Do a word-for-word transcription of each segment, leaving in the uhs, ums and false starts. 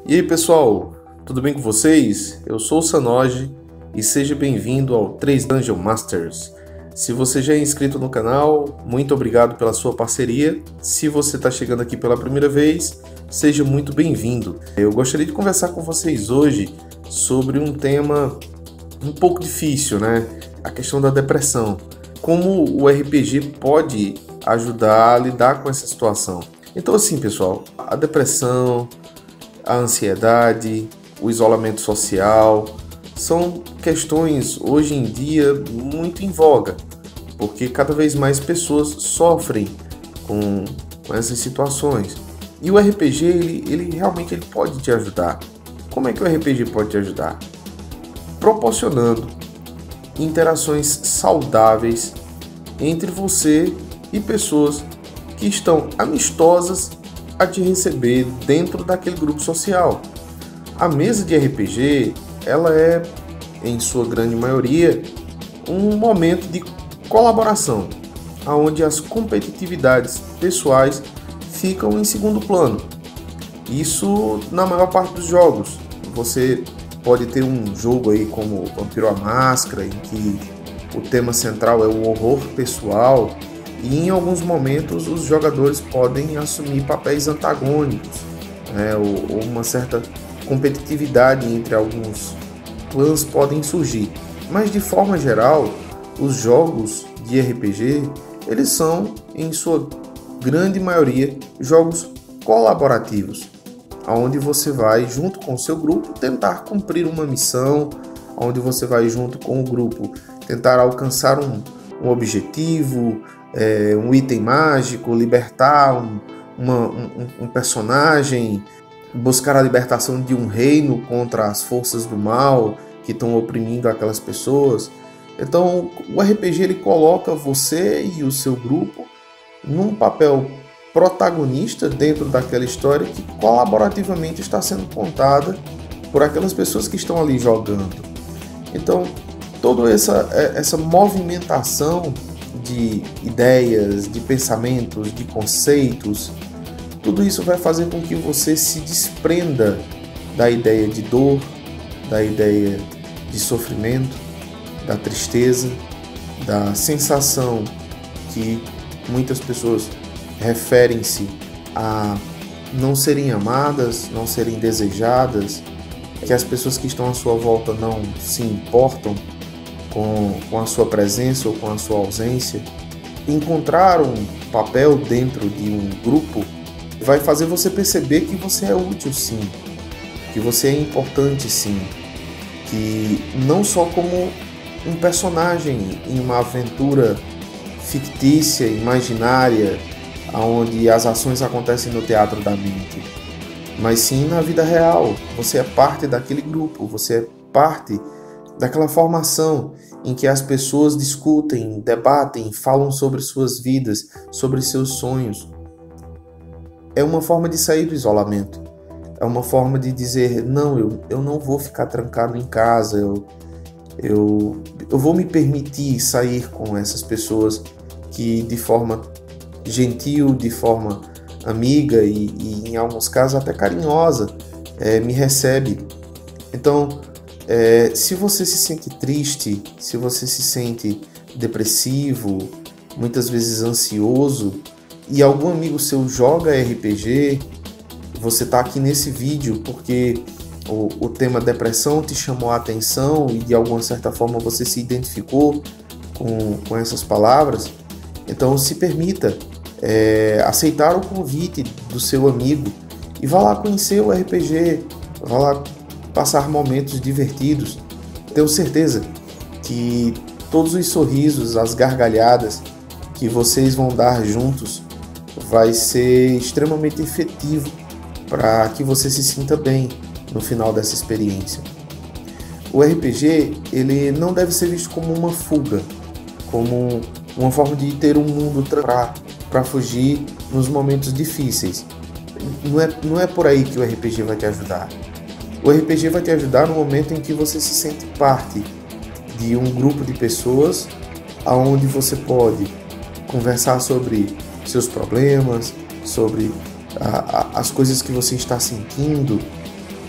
E aí pessoal, tudo bem com vocês? Eu sou o Sanoji e seja bem-vindo ao três Dungeon Masters. Se você já é inscrito no canal, muito obrigado pela sua parceria. Se você está chegando aqui pela primeira vez, seja muito bem-vindo. Eu gostaria de conversar com vocês hoje sobre um tema um pouco difícil, né? A questão da depressão. Como o R P G pode ajudar a lidar com essa situação. Então assim pessoal, a depressão, a ansiedade, o isolamento social, são questões hoje em dia muito em voga, porque cada vez mais pessoas sofrem com, com essas situações. E o R P G, ele, ele realmente ele pode te ajudar. Como é que o R P G pode te ajudar? Proporcionando interações saudáveis entre você e pessoas que estão amistosas a te receber dentro daquele grupo social. A mesa de R P G, ela é, em sua grande maioria, um momento de colaboração, onde as competitividades pessoais ficam em segundo plano. Isso na maior parte dos jogos. Você pode ter um jogo aí como Vampiro à Máscara, em que o tema central é o horror pessoal, e em alguns momentos os jogadores podem assumir papéis antagônicos, né, ou, ou uma certa competitividade entre alguns clãs podem surgir. Mas de forma geral, os jogos de R P G, eles são, em sua grande maioria, jogos colaborativos, onde você vai junto com o seu grupo tentar cumprir uma missão, onde você vai junto com o grupo tentar alcançar um, um objetivo, é, um item mágico, libertar um, uma, um, um personagem, buscar a libertação de um reino contra as forças do mal que estão oprimindo aquelas pessoas. Então o R P G ele coloca você e o seu grupo num papel protagonista dentro daquela história que colaborativamente está sendo contada por aquelas pessoas que estão ali jogando. Então toda essa, essa movimentação de ideias, de pensamentos, de conceitos, tudo isso vai fazer com que você se desprenda da ideia de dor, da ideia de sofrimento, da tristeza, da sensação que muitas pessoas referem-se a não serem amadas, não serem desejadas, que as pessoas que estão à sua volta não se importam com, com a sua presença ou com a sua ausência. Encontrar um papel dentro de um grupo vai fazer você perceber que você é útil sim, que você é importante sim, que não só como um personagem em uma aventura fictícia, imaginária, onde as ações acontecem no teatro da mente, mas sim na vida real. Você é parte daquele grupo, você é parte daquela formação em que as pessoas discutem, debatem, falam sobre suas vidas, sobre seus sonhos. É uma forma de sair do isolamento. É uma forma de dizer, não, eu, eu não vou ficar trancado em casa, eu, eu, eu vou me permitir sair com essas pessoas que de forma gentil, de forma amiga e, e em alguns casos até carinhosa, é, me recebe. Então, é, se você se sente triste, se você se sente depressivo, muitas vezes ansioso, e algum amigo seu joga R P G, você está aqui nesse vídeo porque o, o tema depressão te chamou a atenção e de alguma certa forma você se identificou com, com essas palavras, então se permita é, aceitar o convite do seu amigo e vá lá conhecer o R P G, vá lá passar momentos divertidos. Tenho certeza que todos os sorrisos, as gargalhadas que vocês vão dar juntos vai ser extremamente efetivo para que você se sinta bem no final dessa experiência. O R P G ele não deve ser visto como uma fuga, como uma forma de ter um mundo para fugir nos momentos difíceis. Não é, não é por aí que o R P G vai te ajudar. O R P G vai te ajudar no momento em que você se sente parte de um grupo de pessoas onde você pode conversar sobre seus problemas, sobre a, a, as coisas que você está sentindo,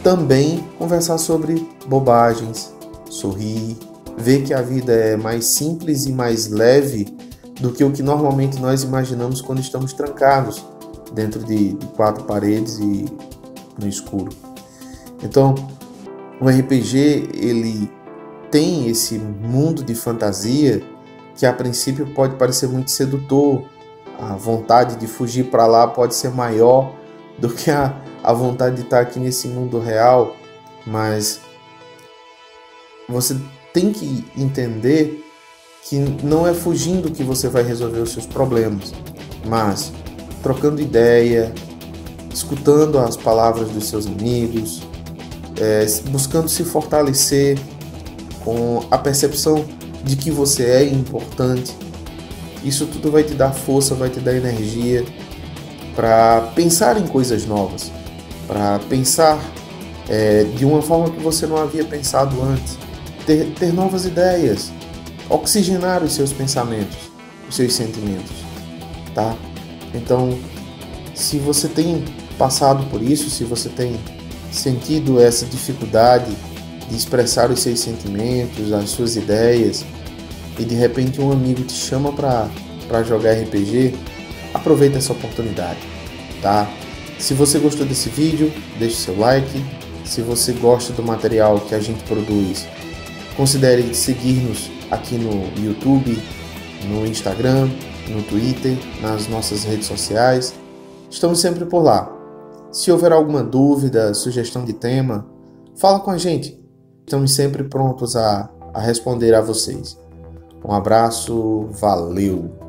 também conversar sobre bobagens, sorrir, ver que a vida é mais simples e mais leve do que o que normalmente nós imaginamos quando estamos trancados dentro de, de quatro paredes e no escuro. Então, o R P G, ele tem esse mundo de fantasia que a princípio pode parecer muito sedutor. A vontade de fugir para lá pode ser maior do que a, a vontade de estar aqui nesse mundo real, mas você tem que entender que não é fugindo que você vai resolver os seus problemas, mas trocando ideia, escutando as palavras dos seus amigos, é, buscando se fortalecer com a percepção de que você é importante. Isso tudo vai te dar força, vai te dar energia para pensar em coisas novas, para pensar é, de uma forma que você não havia pensado antes, ter, ter novas ideias, oxigenar os seus pensamentos, os seus sentimentos, tá? Então, se você tem passado por isso, se você tem sentido essa dificuldade de expressar os seus sentimentos, as suas ideias, e de repente um amigo te chama para para jogar R P G, aproveita essa oportunidade, tá? Se você gostou desse vídeo, deixe seu like. Se você gosta do material que a gente produz, considere seguir-nos aqui no YouTube, no Instagram, no Twitter, nas nossas redes sociais. Estamos sempre por lá. Se houver alguma dúvida, sugestão de tema, fala com a gente. Estamos sempre prontos a, a responder a vocês. Um abraço, valeu!